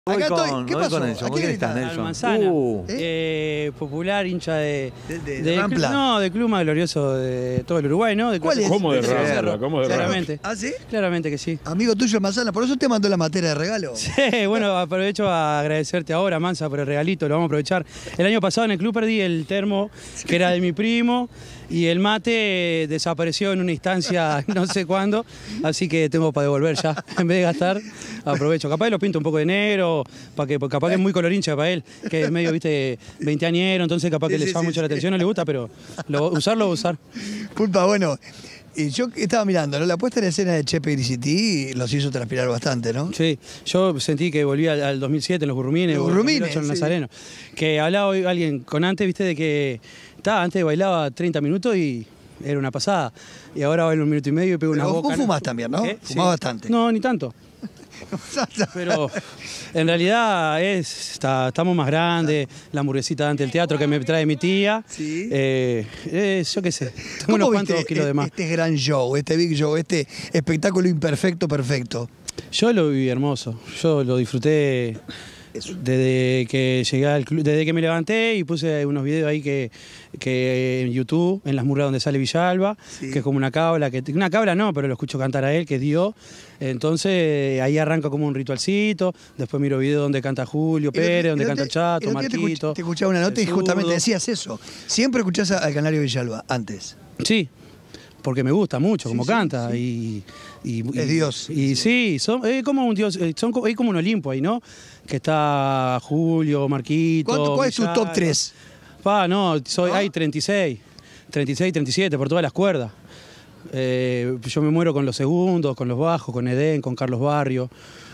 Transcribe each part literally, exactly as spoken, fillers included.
Voy Acá con, estoy. ¿Qué voy pasó? con Nelson. ¿A ¿Con quién quién estás, gritás? Nelson? Manzana, Uh. ¿Eh? Eh, popular, hincha de... ¿De, de, de Rampla? Cl- no, del club más glorioso de todo el Uruguay, ¿no? De ¿Cuál es? ¿Cómo de ¿De Rampla? Cerro? ¿Cómo de Rampla? Claramente. ¿Ah, sí? Claramente que sí. Amigo tuyo, el Manzana, por eso te mandó la materia de regalo. Sí, bueno, aprovecho a agradecerte ahora, Mansa, por el regalito, lo vamos a aprovechar. El año pasado en el club perdí el termo, que era de mi primo, y el mate desapareció en una instancia no sé cuándo, así que tengo para devolver ya. En vez de gastar, aprovecho. Capaz lo pinto un poco de negro, para que, capaz que es muy colorincha para él, que es medio, viste, veinteañero, entonces capaz que Sí, le sí, llama sí, mucho sí. la atención, no le gusta, pero lo, usarlo va a usar. Pulpa, bueno, y yo estaba mirando, ¿no? La puesta en escena de Chepe Grisití los hizo transpirar bastante, ¿no? Sí, yo sentí que volví al, al dos mil siete en los Gurrumines, Los o en Gurrumines, dos mil ocho en sí. Nazareno. Que hablaba hoy alguien con antes, viste, de que estaba antes bailaba treinta minutos y era una pasada. Y ahora bailo un minuto y medio y pego una Pero boca. vos fumás también, ¿no? ¿Eh? Fumás Sí. bastante. No, ni tanto. Pero en realidad es, está- estamos más grandes, la hamburguesita ante el teatro que me trae mi tía. Sí. Eh, eh, yo qué sé, tengo ¿Cómo unos viste cuantos kilos de más. este gran show, este big show, este espectáculo imperfecto, perfecto? Yo lo viví hermoso, yo lo disfruté desde que llegué al club, desde que me levanté y puse unos videos ahí que, que en YouTube, en las murras donde sale Villalba, Sí. que es como una cabla, que una cabla no, pero lo escucho cantar a él, que es Dios. Entonces ahí arranca como un ritualcito, después miro videos donde canta Julio Pérez, donde canta el Chato, el otro día te escuch- Marquito. Te escuchaba una nota y el justamente Zurdo. decías eso. Siempre escuchás a- al Canario Villalba, antes. Sí, porque me gusta mucho como sí, canta y, y- Es y- Dios. Y sí, son, es como un dios, eh, son, co- es como un Olimpo ahí, ¿no? Que está Julio, Marquito. ¿Cuánto- ¿Cuál es tu top Villalba. tres? Pa, no, soy, ¿No? hay treinta y seis, treinta y seis, treinta y siete por todas las cuerdas. Eh, yo me muero con los segundos, con los bajos, con Edén, con Carlos Barrio.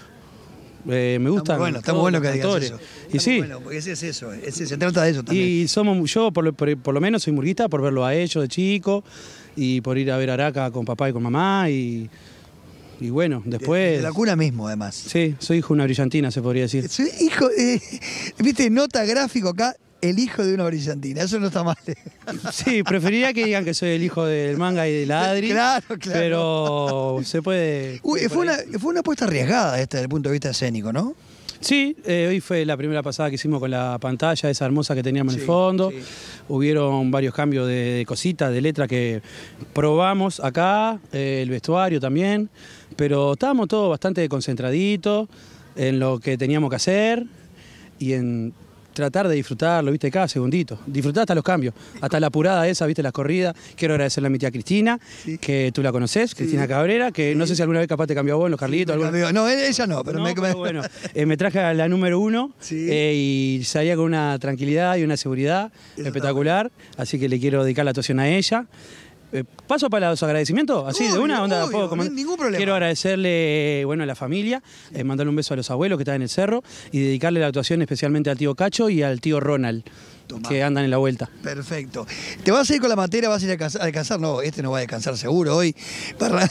Eh, me gusta. Está muy bueno, está muy bueno que digas eso. Y Está sí. muy bueno, porque ese es eso, ese- se trata de eso también. Y somos, yo por lo, por, por lo menos soy murguista por verlo a ellos de chico y por ir a ver a Araca con papá y con mamá y, y bueno, De- después... de la cuna mismo, además. Sí, soy hijo de una brillantina, se podría decir. Soy hijo, eh, viste, nota gráfico acá, el hijo de una brillantina, eso no está mal. Sí, preferiría que digan que soy el hijo del manga y del Adri, Claro, claro. pero se puede... Uy, por fue una, ahí. fue una apuesta arriesgada esta desde el punto de vista escénico, ¿no? Sí, eh, hoy fue la primera pasada que hicimos con la pantalla, esa hermosa que teníamos en Sí, el fondo. sí. Hubieron varios cambios de, de cositas, de letra que probamos acá, eh, el vestuario también, pero estábamos todos bastante concentraditos en lo que teníamos que hacer y en tratar de disfrutarlo, viste, cada segundito. Disfrutar hasta los cambios, hasta la apurada esa, viste, las corridas. Quiero agradecerle a mi tía Cristina, Sí. que tú la conocés, Cristina Cabrera, que no sé si alguna vez capaz te cambió a vos en los Carlitos. Me alguna- cambió. No, ella no, pero no, me, pero bueno, eh, me traje a la número uno Sí. eh, y salía con una tranquilidad y una seguridad Eso espectacular, así que le quiero dedicar la actuación a ella. Eh, ¿Paso para los agradecimientos? Así, de Obvio, una onda. obvio, ¿puedo comentar? ni- ningún problema. Quiero agradecerle bueno, a la familia, eh, mandarle un beso a los abuelos que están en el cerro y dedicarle la actuación especialmente al tío Cacho y al tío Ronald, Tomá. que andan en la vuelta. Perfecto. ¿Te vas a ir con la materia? ¿Vas a ir a casa- a descansar? No, este no va a descansar seguro hoy. Para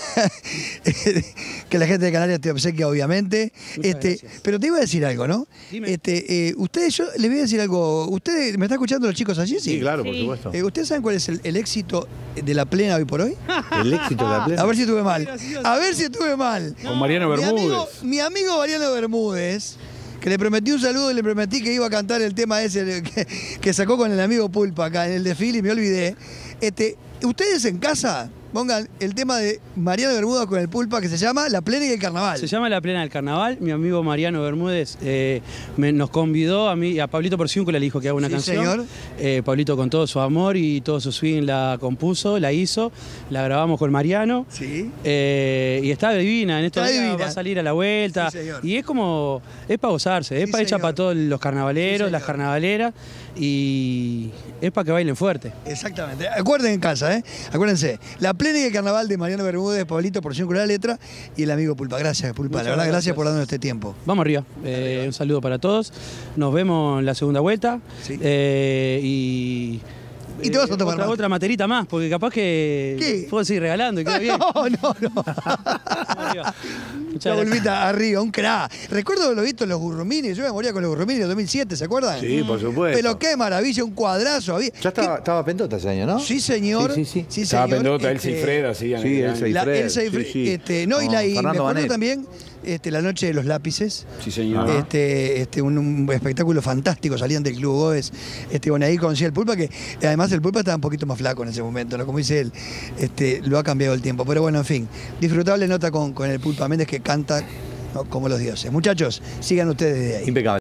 que la gente de Canarias te obsequia, obviamente. Muchas Este, gracias. pero te iba a decir algo, ¿no? Dime. Este, eh, ustedes, yo les voy a decir algo. ¿Ustedes, me están escuchando los chicos allí? Sí, claro, por Sí. supuesto. Eh, ¿Ustedes saben cuál es el, el éxito de la plena hoy por hoy? El éxito de la plena. A ver si estuve mal. gracioso. A ver si estuve mal. Con Mariano Mi amigo, Bermúdez. mi amigo Mariano Bermúdez, que le prometí un saludo y le prometí que iba a cantar el tema ese que, que sacó con el amigo Pulpa acá en el desfile y me olvidé. Este, ustedes en casa pongan el tema de Mariano Bermúdez con el Pulpa que se llama La Plena y el Carnaval. Se llama La Plena del Carnaval. Mi amigo Mariano Bermúdez eh, me- nos convidó a mí y a Pablito Porciúncula, le dijo que haga una Sí, canción. señor. Eh, Pablito con todo su amor y todo su swing la compuso, la hizo, la grabamos con Mariano. Sí. Eh, y está divina, en estos Está días divina. va a salir a la vuelta. Sí, señor. Y es como, es para gozarse, es Sí, para hecha señor. para todos los carnavaleros, Sí, las señor. carnavaleras, y es para que bailen fuerte. Exactamente. Acuerden en casa, ¿eh? Acuérdense. La Plena y el Carnaval de Mariano Bermúdez, Pablito Porciúncula la letra y el amigo Pulpa. Gracias, Pulpa. Muchas la verdad, gracias. gracias. por darnos este tiempo. Vamos arriba. Eh, un saludo para todos. Nos vemos en la segunda vuelta. Sí. Eh, y. Y te vas a tomar otra, mate. otra materita más, porque capaz que ¿Qué? puedo seguir regalando y queda bien. No, no, no. Vamos arriba. Muchas La gracias. Pulpita arriba, un crack. Recuerdo lo visto en los Gurrumines, yo me moría con los Gurrumines en dos mil siete, ¿se acuerdan? Sí, por supuesto. Pero qué maravilla, un cuadrazo había. Ya estaba, estaba Pendota ese año, ¿no? Sí, señor. Sí, sí, sí. Sí, Estaba señor. Pendota, Este, Elsa y Fred hacían. Sí, el Elsa y La Fred, Elsa y sí, Fred, sí. este, no, y No, la y me Fernando acuerdo Banet. también este, la noche de los lápices. Sí, señor. Este, este, un, un espectáculo fantástico, salían del Club Goes. Este, bueno, ahí conocí al Pulpa, que además el Pulpa estaba un poquito más flaco en ese momento, ¿no? Como dice él, este, lo ha cambiado el tiempo. Pero bueno, en fin, disfrutable nota con, con el Pulpa Méndez, que canta, ¿no?, como los dioses. Muchachos, sigan ustedes de ahí. Impecable.